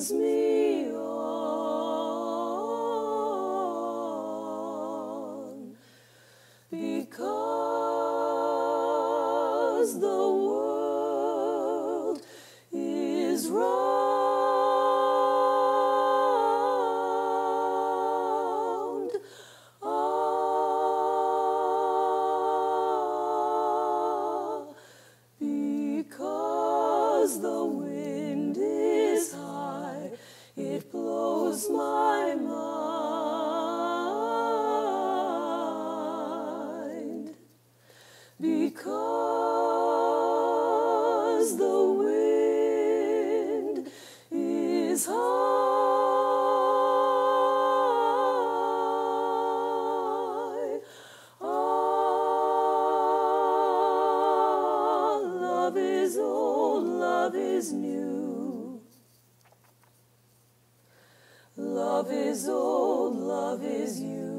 turns me on, because the world is round. Because the wind is high, it blows my mind. Because the wind is high. Love is old, love is new. Love is old, love is you.